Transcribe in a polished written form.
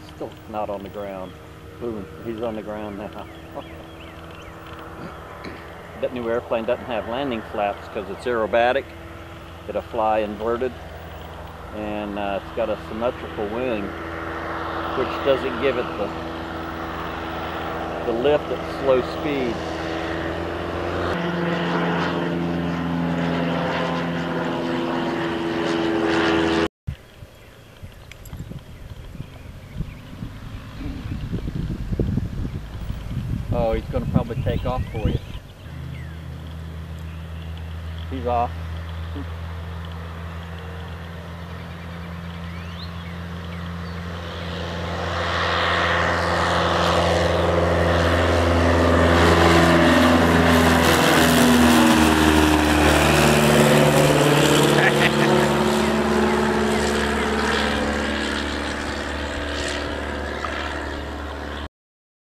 still not on the ground. Boom, he's on the ground now. That new airplane doesn't have landing flaps because it's aerobatic. It'll fly inverted, and it's got a symmetrical wing, which doesn't give it the lift at slow speed. Oh, he's going to probably take off for you. He's off.